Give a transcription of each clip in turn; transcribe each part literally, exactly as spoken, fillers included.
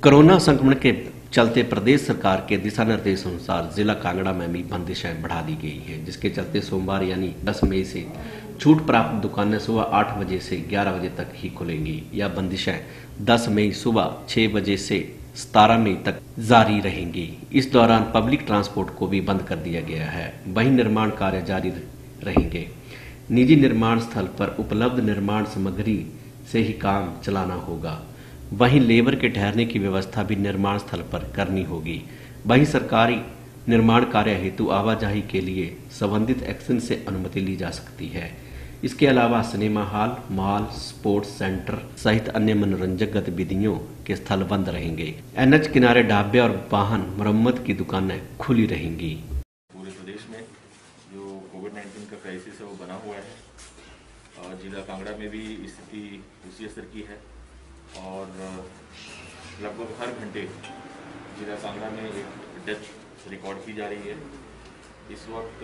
Corona संक्रमण के चलते प्रदेश सरकार के दिशा निर्देश अनुसार जिला कांगड़ा में भी बंदिशें बढ़ा दी गई हैं, जिसके चलते सोमवार यानी दस मई से छूट प्राप्त दुकानें सुबह आठ बजे से ग्यारह बजे तक ही खुलेंगी। यह बंदिशें दस मई सुबह छह बजे से सत्रह मई तक जारी रहेंगी। इस दौरान पब्लिक ट्रांसपोर्ट को भी बंद कर दिया गया है। वहीं निर्माण कार्य जारी रहेंगे। निजी निर्माण स्थल पर उपलब्ध निर्माण सामग्री से ही काम चलाना होगा। वहीं लेबर के ठहरने की व्यवस्था भी निर्माण स्थल पर करनी होगी। वहीं सरकारी निर्माण कार्य हेतु आवाजाही के लिए संबंधित एक्शन से अनुमति ली जा सकती है। इसके अलावा cinema hall, mall, sports centre सहित अन्य मनोरंजक गतिविधियों के स्थल बंद रहेंगे। एनएच किनारे ढाबे और वाहन मरम्मत की दुकानें खुली रहेंगी। पूरे प्रदेश में जो कोविड नाइन्टीन का क्राइसिस है वो बना हुआ है और जिला कांगड़ा में भी स्थिति उसी स्तर की है और लगभग हर घंटे जिला कांगड़ा में एक डेथ रिकॉर्ड की जा रही है। इस वक्त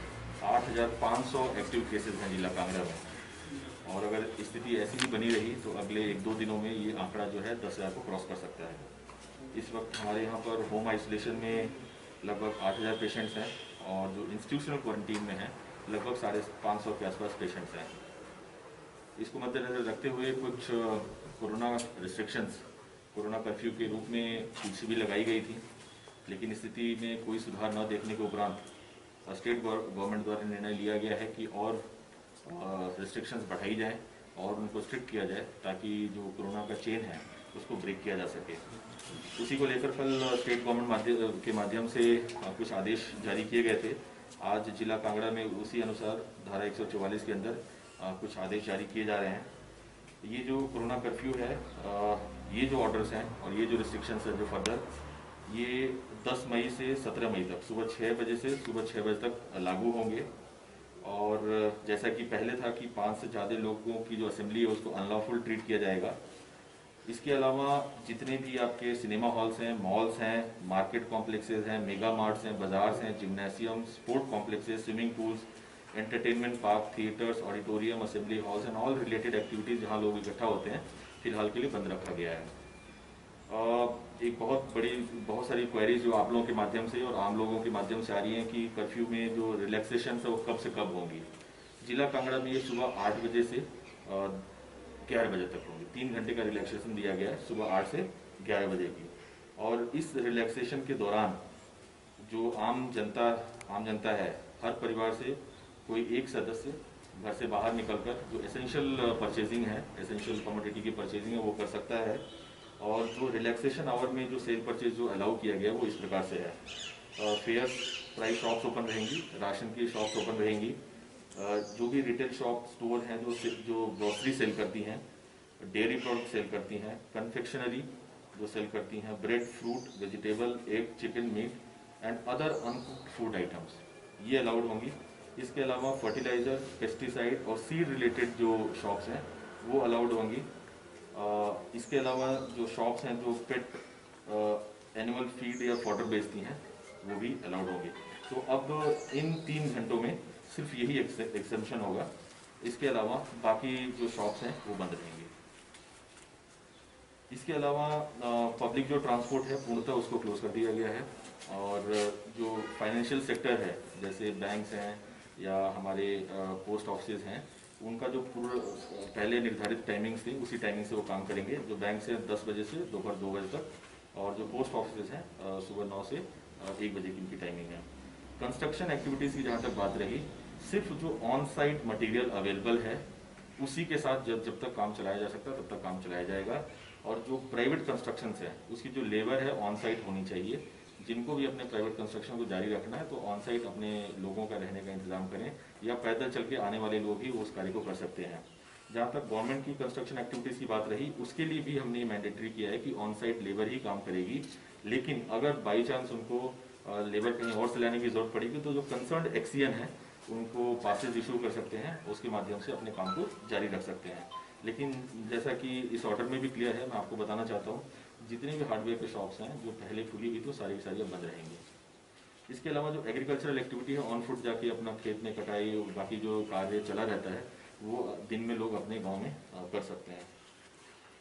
आठ हज़ार पाँच सौ एक्टिव केसेस हैं जिला कांगड़ा में और अगर स्थिति ऐसी ही बनी रही तो अगले एक दो दिनों में ये आंकड़ा जो है दस हज़ार को क्रॉस कर सकता है। इस वक्त हमारे यहाँ पर होम आइसोलेशन में लगभग आठ हज़ार पेशेंट्स हैं और जो इंस्टीट्यूशनल क्वारंटीन में हैं लगभग साढ़े पाँच सौ के आसपास पेशेंट्स हैं। इसको मद्देनजर रखते हुए कुछ कोरोना रिस्ट्रिक्शंस, कोरोना कर्फ्यू के रूप में पीछे भी लगाई गई थी, लेकिन स्थिति में कोई सुधार न देखने के उपरांत स्टेट गवर्नमेंट द्वारा निर्णय लिया गया है कि और रिस्ट्रिक्शंस बढ़ाई जाए और उनको स्ट्रिक्ट किया जाए ताकि जो कोरोना का चेन है उसको ब्रेक किया जा सके। उसी को लेकर कल स्टेट गवर्नमेंट के माध्यम से कुछ आदेश जारी किए गए थे। आज जिला कांगड़ा में उसी अनुसार धारा एक सौ चौवालीस के अंदर कुछ आदेश जारी किए जा रहे हैं। ये जो कोरोना कर्फ्यू है, ये जो ऑर्डर्स हैं और ये जो रिस्ट्रिक्शंस हैं जो फर्दर, ये दस मई से सत्रह मई तक सुबह छः बजे से सुबह छः बजे तक लागू होंगे। और जैसा कि पहले था कि पाँच से ज़्यादा लोगों की जो असेंबली है उसको अनलॉफुल ट्रीट किया जाएगा। इसके अलावा जितने भी आपके सिनेमा हॉल्स हैं, मॉल्स हैं, मार्केट कॉम्प्लेक्सेस हैं, मेगा मार्ट्स हैं, बाजार्स हैं, gymnasium, sport complexes, swimming pools, entertainment park, theatres, auditorium, assembly halls and all related activities जहां लोग इकट्ठा होते हैं फिलहाल के लिए बंद रखा गया है। एक बहुत बड़ी बहुत सारी क्वेरीज जो आप लोगों के माध्यम से और आम लोगों के माध्यम से आ रही हैं कि कर्फ्यू में जो रिलैक्सेशन है वो कब से कब होंगी। जिला कांगड़ा में ये सुबह आठ बजे से ग्यारह बजे तक होंगी। तीन घंटे का रिलैक्सेशन दिया गया है सुबह आठ से ग्यारह बजे की। और इस रिलैक्सेशन के दौरान जो आम जनता आम जनता है, हर परिवार से कोई एक सदस्य घर से बाहर निकलकर जो एसेंशियल परचेजिंग है, एसेंशियल कमोडिटी की परचेजिंग है वो कर सकता है। और जो रिलैक्सेशन आवर में जो सेल परचेज जो अलाउ किया गया वो इस प्रकार से है। फेयर प्राइस शॉप्स ओपन रहेंगी, राशन की शॉप्स ओपन रहेंगी, जो भी रिटेल शॉप स्टोर हैं जो जो ग्रोसरी सेल करती हैं, डेयरी प्रोडक्ट सेल करती हैं, कन्फेक्शनरी जो सेल करती हैं, bread, fruit, vegetable, egg, chicken, meat and other uncooked food items ये अलाउड होंगी। इसके अलावा फर्टिलाइजर, पेस्टिसाइड और सीड रिलेटेड जो शॉप्स हैं वो अलाउड होंगी। इसके अलावा जो शॉप्स हैं जो पेट एनिमल फीड या फॉडर बेचती हैं वो भी अलाउड होंगी। तो अब इन तीन घंटों में सिर्फ यही एक्सेप्शन होगा। इसके अलावा बाकी जो शॉप्स हैं वो बंद रहेंगी। इसके अलावा पब्लिक जो ट्रांसपोर्ट है पूर्णतः उसको क्लोज कर दिया गया है और जो फाइनेंशियल सेक्टर है जैसे बैंक्स हैं या हमारे पोस्ट ऑफिस हैं उनका जो पूरा पहले निर्धारित टाइमिंग्स थी उसी टाइमिंग से वो काम करेंगे। जो बैंक से दस बजे से दोपहर दो बजे तक और जो पोस्ट ऑफिस हैं सुबह नौ से एक बजे की उनकी टाइमिंग है। कंस्ट्रक्शन एक्टिविटीज़ की जहाँ तक बात रही, सिर्फ जो ऑन साइट मटीरियल अवेलेबल है उसी के साथ जब जब तक काम चलाया जा सकता है तब तक काम चलाया जाएगा। और जो प्राइवेट कंस्ट्रक्शन है उसकी जो लेबर है ऑन साइट होनी चाहिए। जिनको भी अपने प्राइवेट कंस्ट्रक्शन को जारी रखना है तो ऑन साइट अपने लोगों का रहने का इंतजाम करें या पैदल चल के आने वाले लोग ही उस कार्य को कर सकते हैं। जहाँ तक गवर्नमेंट की कंस्ट्रक्शन एक्टिविटीज़ की बात रही, उसके लिए भी हमने मैंडेटरी किया है कि ऑन साइट लेबर ही काम करेगी। लेकिन अगर बाई चांस उनको लेबर कहीं और से लाने की जरूरत पड़ेगी तो जो कंसर्न एक्सीएन है उनको पासेज इशू कर सकते हैं, उसके माध्यम से अपने काम को जारी रख सकते हैं। लेकिन जैसा कि इस ऑर्डर में भी क्लियर है, मैं आपको बताना चाहता हूँ जितने भी हार्डवेयर के शॉप्स हैं जो पहले खुली हुई तो सारी की सारी अब बंद रहेंगी। इसके अलावा जो एग्रीकल्चरल एक्टिविटी है, ऑन फुट जाके अपना खेत में कटाई और बाकी जो कार्य चला रहता है वो दिन में लोग अपने गांव में कर सकते हैं।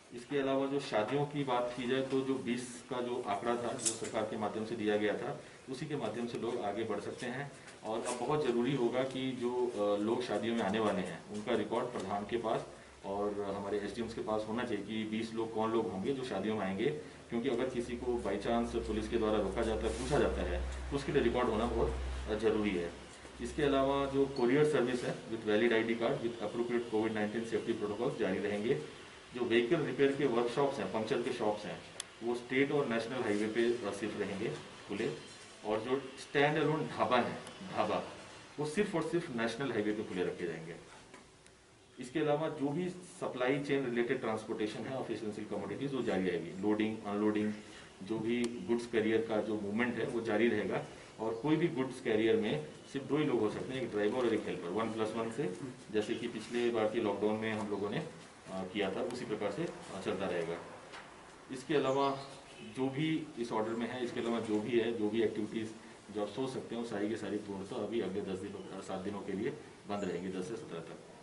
इसके अलावा जो शादियों की बात की जाए तो जो बीस का जो आंकड़ा था जो सरकार के माध्यम से दिया गया था, उसी के माध्यम से लोग आगे बढ़ सकते हैं। और अब बहुत ज़रूरी होगा कि जो लोग शादियों में आने वाले हैं उनका रिकॉर्ड प्रधान के पास और हमारे एसडीएम्स के पास होना चाहिए कि बीस लोग कौन लोग होंगे जो शादियों में आएंगे, क्योंकि अगर किसी को बाई चांस पुलिस के द्वारा रोका जाता है, पूछा जाता है, तो उसके लिए रिकॉर्ड होना बहुत ज़रूरी है। इसके अलावा जो कोरियर सर्विस है with valid ID card with appropriate COVID nineteen safety protocols जारी रहेंगे। जो व्हीकल रिपेयर के वर्कशॉप्स हैं, पंक्चर के शॉप्स हैं, वो स्टेट और नेशनल हाईवे पे सिर्फ रहेंगे खुले। और जो स्टैंड अलोन ढाबा है ढाबा वो सिर्फ और सिर्फ नेशनल हाईवे पे खुले रखे जाएंगे। इसके अलावा जो भी सप्लाई चेन रिलेटेड ट्रांसपोर्टेशन है ऑफ एसेंशियल कमोडिटीज वो जारी रहेगी। लोडिंग अनलोडिंग जो भी गुड्स कैरियर का जो मूवमेंट है वो जारी रहेगा। और कोई भी गुड्स कैरियर में सिर्फ दो ही लोग हो सकते हैं, एक ड्राइवर और एक हेल्पर, वन प्लस वन से, जैसे कि पिछले बार के लॉकडाउन में हम लोगों ने आ, किया था, उसी प्रकार से चलता रहेगा। इसके अलावा जो भी इस ऑर्डर में है, इसके अलावा जो भी है, जो भी एक्टिविटीज़ जो आप सोच सकते हैं वो सारी की सारी पूर्णतः अभी अगले दस दिनों सात दिनों के लिए बंद रहेंगी, दस से सत्रह तक।